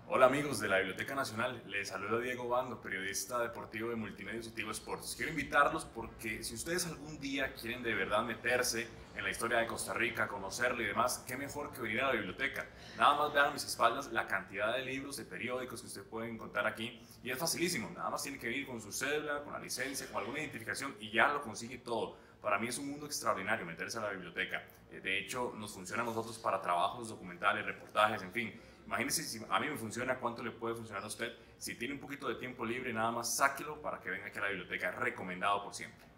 Hola amigos de la Biblioteca Nacional, les saluda Diego Bando, periodista deportivo de Multimedia Positivo Sports. Quiero invitarlos porque si ustedes algún día quieren de verdad meterse en la historia de Costa Rica, conocerla y demás, qué mejor que venir a la biblioteca. Nada más vean a mis espaldas la cantidad de libros, de periódicos que usted puede encontrar aquí y es facilísimo, nada más tiene que venir con su cédula, con la licencia, con alguna identificación y ya lo consigue todo. Para mí es un mundo extraordinario meterse a la biblioteca. De hecho, nos funciona a nosotros para trabajos documentales, reportajes, en fin. Imagínese si a mí me funciona, cuánto le puede funcionar a usted. Si tiene un poquito de tiempo libre, nada más sáquelo para que venga aquí a la biblioteca. Recomendado por siempre.